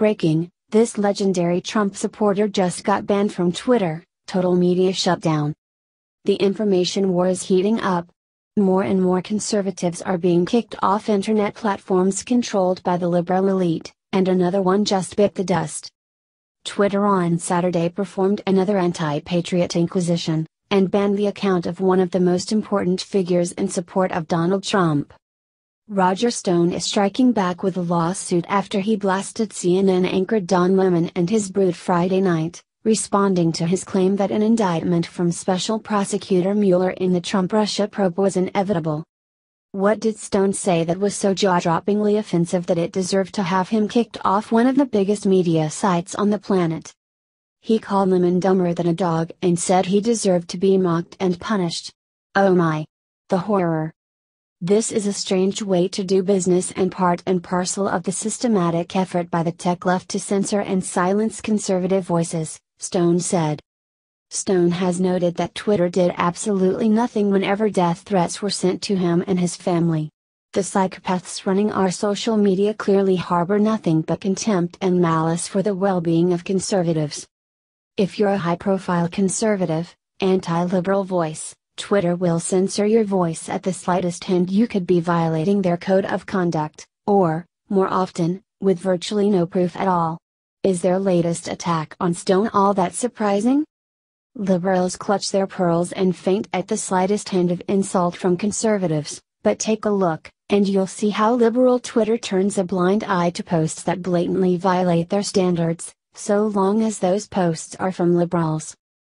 Breaking: this legendary Trump supporter just got banned from Twitter, total media shutdown. The information war is heating up. More and more conservatives are being kicked off internet platforms controlled by the liberal elite, and another one just bit the dust. Twitter on Saturday performed another anti-patriot inquisition, and banned the account of one of the most important figures in support of Donald Trump. Roger Stone is striking back with a lawsuit after he blasted CNN anchor Don Lemon and his brood Friday night, responding to his claim that an indictment from Special Prosecutor Mueller in the Trump-Russia probe was inevitable. What did Stone say that was so jaw-droppingly offensive that it deserved to have him kicked off one of the biggest media sites on the planet? He called Lemon dumber than a dog and said he deserved to be mocked and punished. Oh my! The horror! This is a strange way to do business and part and parcel of the systematic effort by the tech left to censor and silence conservative voices, Stone said. Stone has noted that Twitter did absolutely nothing whenever death threats were sent to him and his family. The psychopaths running our social media clearly harbor nothing but contempt and malice for the well-being of conservatives. If you're a high-profile conservative, anti-liberal voice, Twitter will censor your voice at the slightest hint you could be violating their code of conduct, or, more often, with virtually no proof at all. Is their latest attack on Stone all that surprising? Liberals clutch their pearls and faint at the slightest hint of insult from conservatives, but take a look, and you'll see how liberal Twitter turns a blind eye to posts that blatantly violate their standards, so long as those posts are from liberals.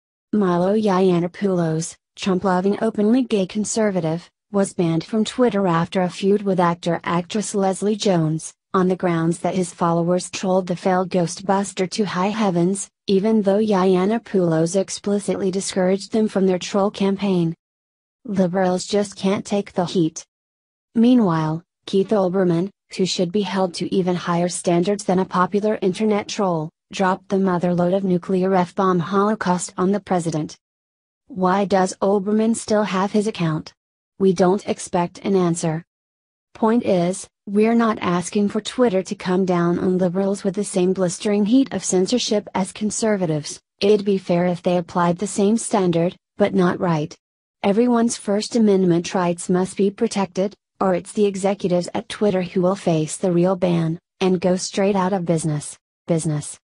Milo Yiannopoulos, Trump-loving openly gay conservative, was banned from Twitter after a feud with actor-actress Leslie Jones, on the grounds that his followers trolled the failed Ghostbuster to high heavens, even though Yiannopoulos explicitly discouraged them from their troll campaign. Liberals just can't take the heat. Meanwhile, Keith Olbermann, who should be held to even higher standards than a popular internet troll, dropped the motherlode of nuclear F-bomb holocaust on the president. Why does Olbermann still have his account? We don't expect an answer. Point is, we're not asking for Twitter to come down on liberals with the same blistering heat of censorship as conservatives. It'd be fair if they applied the same standard, but not right. Everyone's First Amendment rights must be protected, or it's the executives at Twitter who will face the real ban, and go straight out of business.